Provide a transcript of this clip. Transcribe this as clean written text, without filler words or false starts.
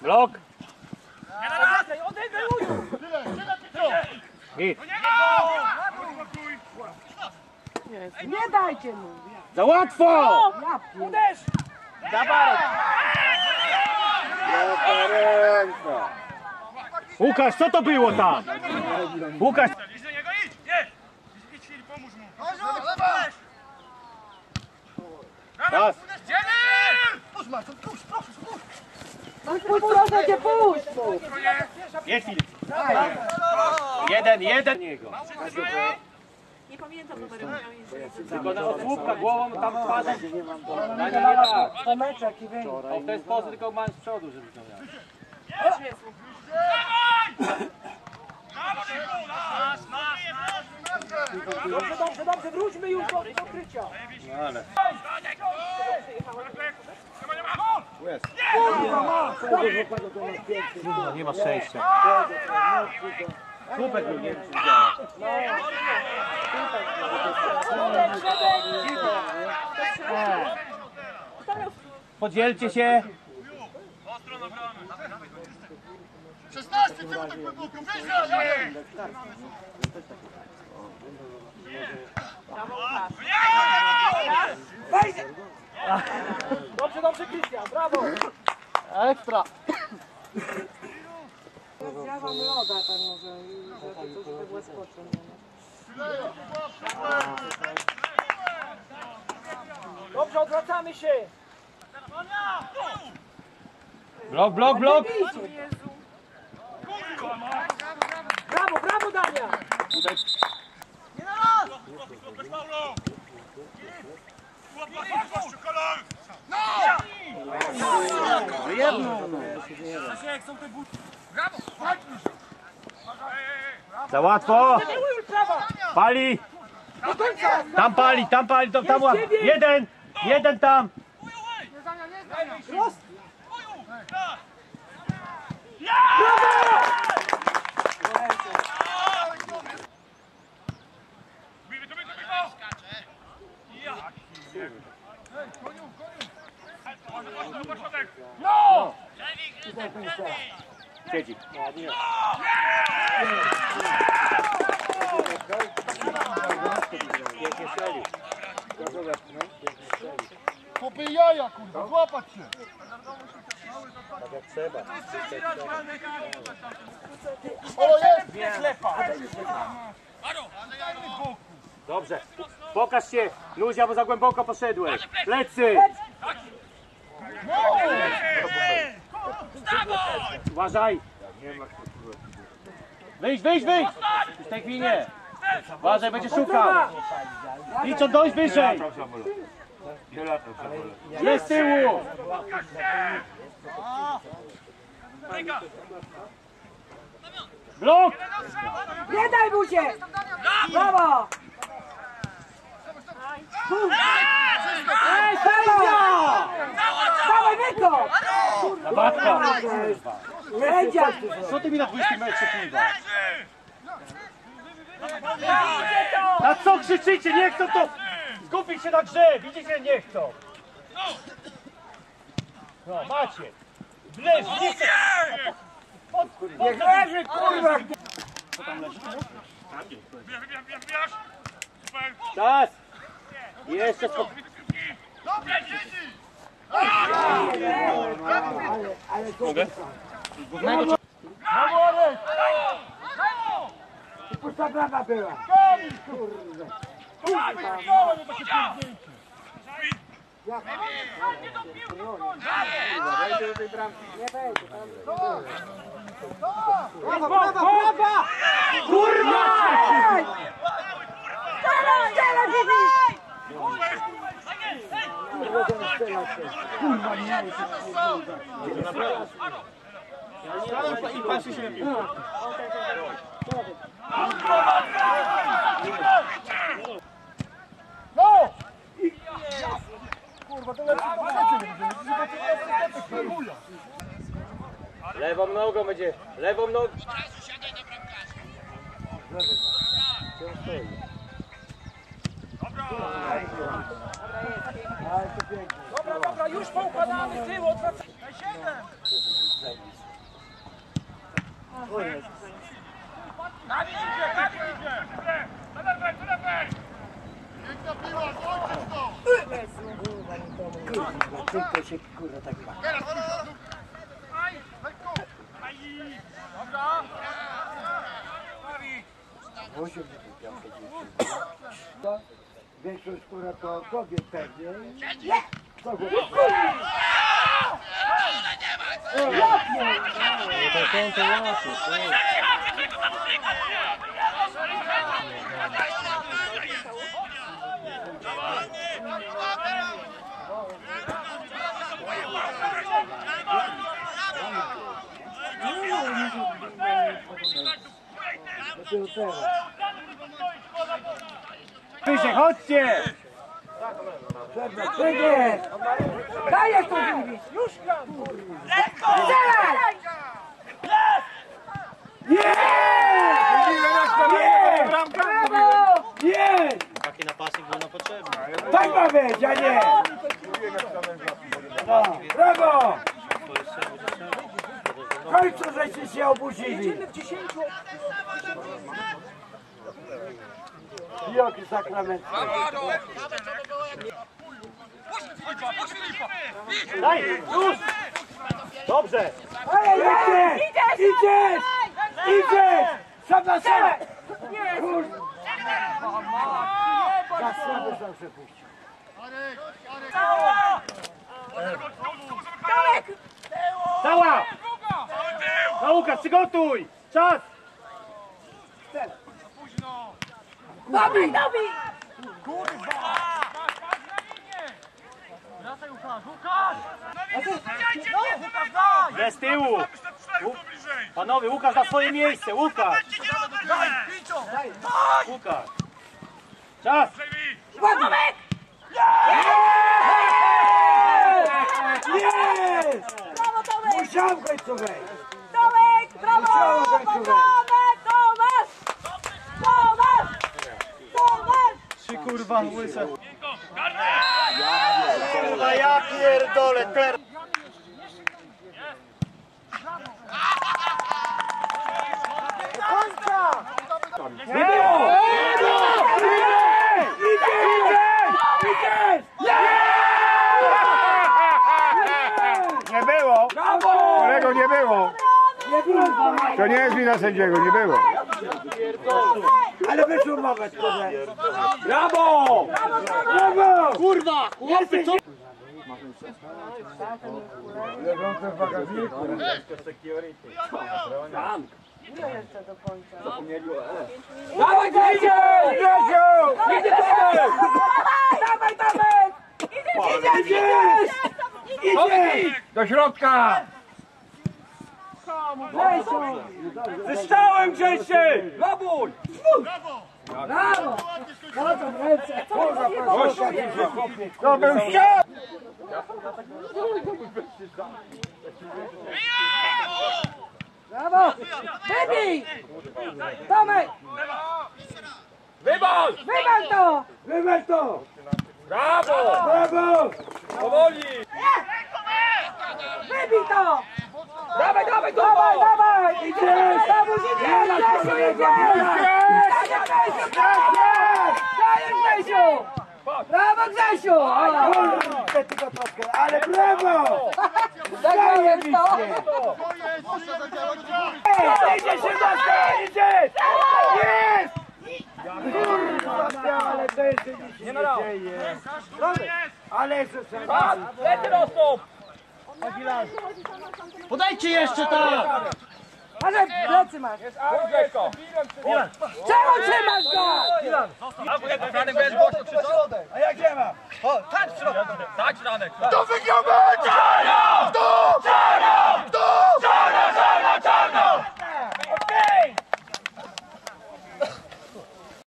Blok! Odegraj uju! Hit! Nie dajcie mu! Za łatwo! Uderz! Dawaj! Łukasz, co to było tam? Łukasz! Idź do niego, idź! Nie! Idź, Filip, pomóż mu! Raz! Puść Marcin, puść, proszę, puść! Proszę cię, puść! Jest Filip! Jeden niego. Nie pamiętam numeru. Tylko na odsłupka głową tam twarzą. No nie tak. To meczek i wyjdzie. O, w ten sposób tylko mam z przodu, żeby to miał. Dobrze, wróćmy już do krycia. No ale... Nie ma szczęścia. Słupek był, nie wiem czy działa. Podzielcie się. 16, czemu tak głęboko? Wyżej! Dobrze, Krystian, brawo! Ekstra. Ja wam loda tam może i że to coś wybłyskoczy. Dobrze, odwracamy się! Blok, blok, blok. Brawo, Damian! Za łatwo. Pali. Tam pali, tam jeden tam. No! Siedzi. Popy jaja, kurwa, złapać się! Tak jak trzeba. O, jest! Dobrze. Pokaż się, Luzia, bo za głęboko poszedłeś. Plecy. Uważaj. Wyjdź. W tej chwili nie. Uważaj, będzie szukał. Liczą dojść wyżej. Jest z tyłu. Blok. Nie daj mu się! Brawo! Ej, Sylwia! Dawaj, wykop! Matka. Sędzia! Co ty mi na 20 metrze pływasz? Na co krzyczycie? Nie chcą to! Skupić się na grze! Widzicie, nie chcą! No, macie! Leż, nie chcę! Niech leży, kurwa! Co tam leży? Czas! Jeszcze skok... Mogę? Głównego... Pusta brawa była! Kurde! Nie wejdzie tam. Brawa! Kurwa! Kurwa, nie I patrzy się na piłkę. No! Kurwa, to lepszy Lewą nogą będzie. Lewą nogą. Dobra, już poukładamy tył, odwracamy. się kurwa tak ma. Osiem piątkę dziewczynka. Większość kurwa to kobiet pewnie. Wyżej, chodźcie! Wyżej! Dajesz to zrobić! Już! Strzelaj! Jest! Jest! Taki napastnik był na potrzebny. Tak ma być, a nie! No, brawo! W końcu żeście się obudzili! Joki sakramenty! Daj, już! Dobrze! Idziesz! Idziesz! Idziesz! Sam na sam! Za słaby sam przepuścił. Cała! Na Łukasz, przygotuj! Czas! Babi! Z tyłu! Panowie, Łukasz na swoje miejsce! Łukasz! Łukasz! Czas! Jest! Brawo, Tomek! Musiałem w końcu wejść! Tomek! Brawo! Musiałem w końcu wejść! Tomek! Tomek! Tomek! Trzy kurwa łyse! Kurwa, ja pierdolę teraz! Nie było! Nie było! Brawo! Kolego, nie było! Nie było! To nie jest wina sędziego, nie było. Ale wyczuł moment, kurde! Brawo! Brawo! Kurwa! Chłopy, co? Leżące w bagażniku. Dawaj, Grzesiu! Grzesiu! Idzie Tomek! Dawaj, Tomek! Idziesz! Idziesz! Do środka! Ze strzałem, Grzesiu! Lobuj! Brawo! Brawo! w ręce! Kurwa, proszę! To był ścian! Brawo! Wybij! Tomek! Wybal! Wybal to! Wybal to! Brawo! Brawo! Powoli! Wybij to! Dawaj, dawaj, dawaj! Dawaj! Idziesz! Idziesz! Grzesiu, idziesz! Dajesz, Grzesiu! Brawo, Grzesiu! Ale brawo! Dajesz to! Idziesz się idziesz! Jest! Kurwa, ale to jeszcze nic nie dzieje. Ale jeszcze Podajcie jeszcze tam! ale plecy masz! Czemu trzymasz go? A jak nie ma? To wygrał mecz!